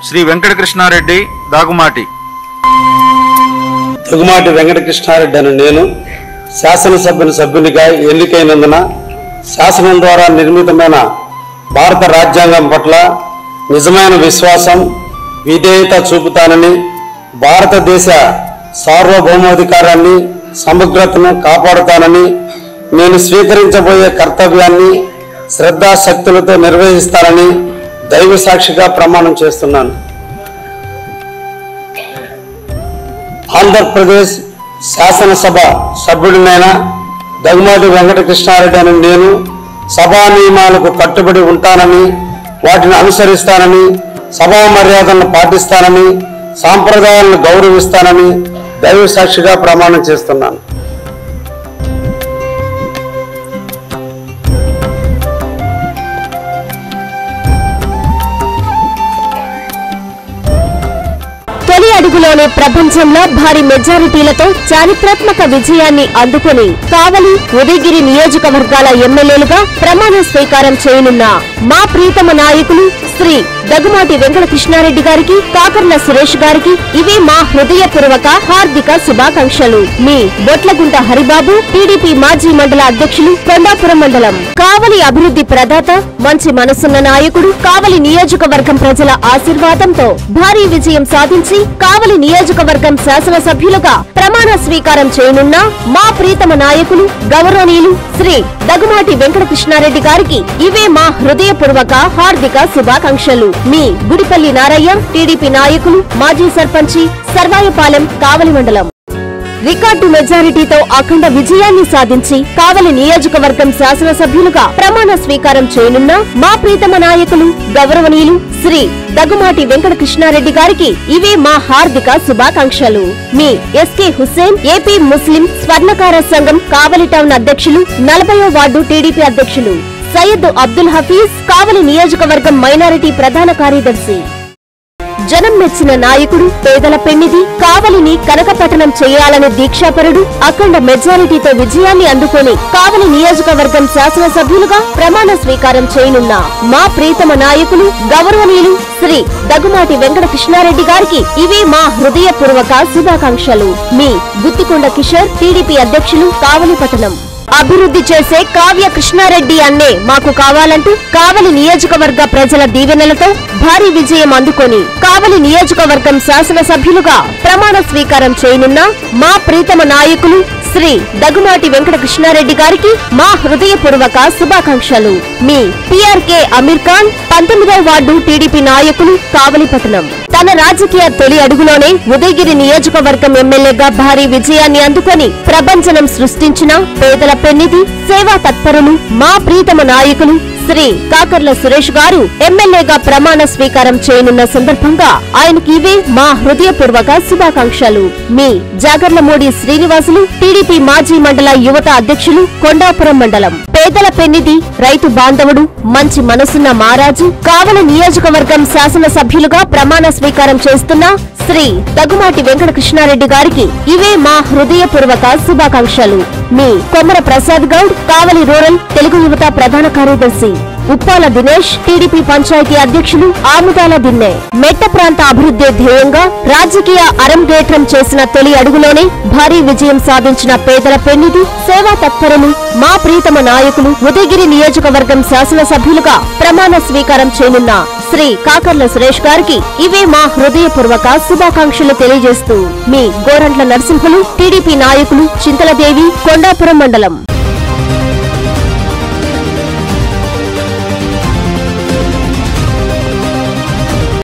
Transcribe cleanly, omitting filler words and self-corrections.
శ్రీ వెంకటకృష్ణారెడ్డి దాగుమాటి. దగుమాటి వెంకటకృష్ణారెడ్డి అని నేను శాసనసభ్యునిగా ఎన్నికైనందున శాసనం ద్వారా నిర్మితమైన భారత రాజ్యాంగం పట్ల నిజమైన విశ్వాసం, విధేయత చూపుతానని, భారతదేశ సార్వభౌమాధికారాన్ని, సమగ్రతను కాపాడుతానని, నేను స్వీకరించబోయే కర్తవ్యాన్ని శ్రద్ధాశక్తులతో నిర్వహిస్తానని దైవ సాక్షిగా ప్రమాణం చేస్తున్నాను. ఆంధ్రప్రదేశ్ శాసనసభ సభ్యుడినైన దగుమాటి వెంకటకృష్ణారెడ్డి అని నేను సభా నియమాలకు కట్టుబడి ఉంటానని, వాటిని అనుసరిస్తానని, సభా మర్యాదలను పాటిస్తానని, సాంప్రదాయాలను గౌరవిస్తానని దైవ సాక్షిగా ప్రమాణం చేస్తున్నాను. తొలి అడుగులోనే ప్రపంచంలో భారీ మెజారిటీలతో చారిత్రాత్మక విజయాన్ని అందుకుని కావలి, ఉదయగిరి నియోజకవర్గాల ఎమ్మెల్యేలుగా ప్రమాణ స్వీకారం చేయనున్న మా ప్రీతమ నాయకులు శ్రీ దగుమాటి వెంకటకృష్ణారెడ్డి గారికి, కాకర్ల సురేష్ గారికి ఇవే మా హృదయపూర్వక హార్దిక శుభాకాంక్షలు. మీ బొట్లగుంట హరిబాబు, టీడీపీ మాజీ మండల అధ్యక్షులు, కొండాపురం మండలం. కావలి అభివృద్ధి ప్రదాత, మంచి మనసున్న నాయకుడు, కావలి నియోజకవర్గం ప్రజల ఆశీర్వాదంతో భారీ విజయం సాధించి కావలి నియోజకవర్గం శాసనసభ్యులుగా ప్రమాణ స్వీకారం చేయనున్న మా ప్రీతమ నాయకులు గౌరవనీయులు శ్రీ దగుమాటి వెంకటకృష్ణారెడ్డి గారికి ఇవే మా హృదయపూర్వక హార్దిక శుభాకాంక్షలు. మీ గుడిపల్లి నారయ్య, టీడీపీ నాయకులు, మాజీ సర్పంచి, సర్వాయపాలెం, కావలి మండలం. రికార్డు మెజారిటీతో అఖండ విజయాన్ని సాధించి కావలి నియోజకవర్గం శాసనసభ్యులుగా ప్రమాణ స్వీకారం చేయనున్న మా ప్రీతమ నాయకులు గౌరవనీయులు శ్రీ దగుమాటి వెంకటకృష్ణారెడ్డి గారికి ఇవే మా హార్దిక శుభాకాంక్షలు. మీ ఎస్కే హుస్సేన్, ఏపీ ముస్లిం స్వర్ణకార సంఘం కావలి టౌన్ అధ్యక్షులు, 40వ వార్డు టీడీపీ అధ్యక్షులు సయ్యద్ అబ్దుల్ హఫీజ్, కావలి నియోజకవర్గం మైనారిటీ ప్రధాన కార్యదర్శి. జనం మెచ్చిన నాయకుడు, పేదల పెన్నిధి, కావలిని కనకపట్టణం చేయాలనే దీక్షాపరుడు, అఖండ మెజారిటీతో విజయాన్ని అందుకొని కావలి నియోజకవర్గం శాసనసభ్యులుగా ప్రమాణ స్వీకారం చేయనున్న మా ప్రీతమ నాయకులు గౌరవనీయులు శ్రీ దగుమాటి వెంకటకృష్ణారెడ్డి గారికి ఇవే మా హృదయపూర్వక శుభాకాంక్షలు. మీ గుత్తికొండ కిషోర్, టీడీపీ అధ్యక్షులు, కావలి పట్టణం. అభివృద్ధి చేసే కావ్య కృష్ణారెడ్డి అన్నే మాకు కావాలంటూ కావలి నియోజకవర్గ ప్రజల దీవెనలతో భారీ విజయం అందుకొని కావలి నియోజకవర్గం శాసనసభ్యులుగా ప్రమాణ స్వీకారం చేయనున్న మా ప్రీతమ నాయకులు శ్రీ దగుమాటి వెంకటకృష్ణారెడ్డి గారికి మా హృదయపూర్వక శుభాకాంక్షలు. మీ టీఆర్కే అమీర్ ఖాన్, 19వ వార్డు టీడీపీ నాయకులు, కావలి పట్టణం. తన రాజకీయ తొలి అడుగులోనే ఉదయగిరి నియోజకవర్గం ఎమ్మెల్యేగా భారీ విజయాన్ని అందుకొని ప్రభంజనం సృష్టించిన పేదల పెన్నిధి, సేవా తత్పరులు మా ప్రీతమ నాయకులు శ్రీ కాకర్ల సురేష్ గారు ఎమ్మెల్యేగా ప్రమాణ స్వీకారం చేయనున్న సందర్భంగా ఆయనకి ఇవే మా హృదయపూర్వక శుభాకాంక్షలు. మీ జాగర్లమూడి శ్రీనివాసులు, టీడీపీ మాజీ మండల యువత అధ్యక్షులు, కొండాపురం మండలం. పేదల పెన్నిధి, రైతు బాంధవుడు, మంచి మనసున్న మారాజు, కావలి నియోజకవర్గం శాసనసభ్యులుగా ప్రమాణ స్వీకారం చేస్తున్న శ్రీ దగుమాటి వెంకటకృష్ణారెడ్డి గారికి ఇవే మా హృదయపూర్వక శుభాకాంక్షలు. మీ కొమ్మర ప్రసాద్ గౌడ్, కావలి రూరల్ తెలుగు యువత ప్రధాన కార్యదర్శి, ఉప్పాల దినేష్, టీడీపీ పంచాయతీ అధ్యక్షులు, ఆముదాల దిన్నె. మెట్ట ప్రాంత అభివృద్ధి ధ్యేయంగా రాజకీయ అరంగేట్రం చేసిన తొలి అడుగులోనే భారీ విజయం సాధించిన పేదల పెన్నిధి, సేవా తత్పరులు మా ప్రీతమ నాయకులు ఉదయగిరి నియోజకవర్గం శాసనసభ్యులుగా ప్రమాణ స్వీకారం చేయనున్న శ్రీ కాకర్ల సురేష్ గారికి ఇవే మా హృదయపూర్వక శుభాకాంక్షలు తెలియజేస్తూ మీ గోరంట్ల నరసింహులు, టీడీపీ నాయకులు, చింతలదేవి, కొండాపురం మండలం.